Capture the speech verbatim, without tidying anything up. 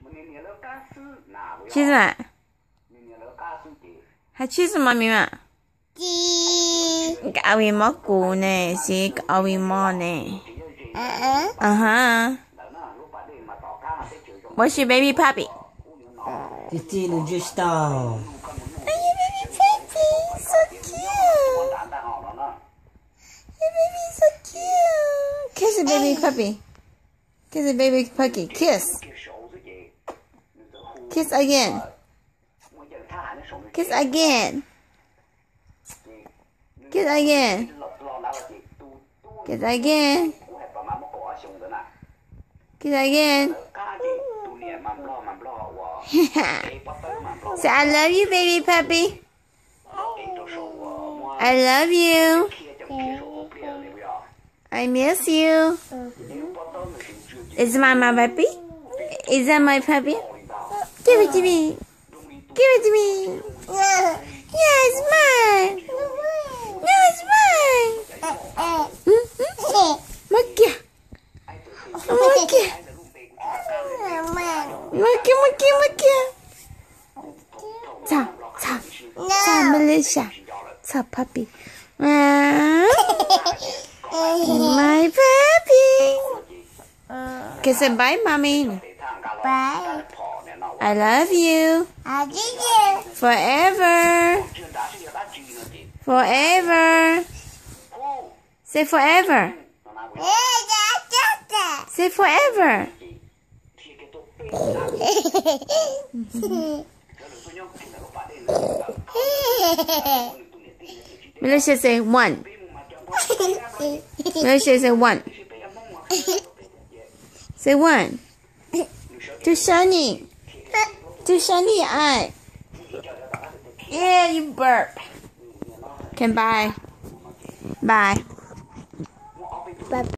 妻子们，係妻子媽咪嘛？教會蘑菇呢？是教會蘑呢？嗯哼，我是 baby puppy。 弟弟你知道？ 哎呀 ，baby puppy，so cute。baby so cute. Kiss the baby puppy. Kiss the baby puppy. Kiss. Kiss again. Kiss again. Kiss again. Kiss again. Kiss again. Say I love you, baby puppy. I love you. I miss you. Is my my puppy? Is that my puppy? Give it to me. Give it to me. Yeah, it's mine. No, it's mine. Monkey. Monkey. Monkey, monkey, monkey. Stop, stop. Stop, Malisha. Stop, puppy. My puppy. Kiss it bye, mommy. Bye. I love you. I love you. Forever. Forever. Say forever. Say forever. Malisha say one. Malisha say one. Say one. Too shiny. Too shiny eye. Yeah, you burp. Okay, bye. Bye. Bye.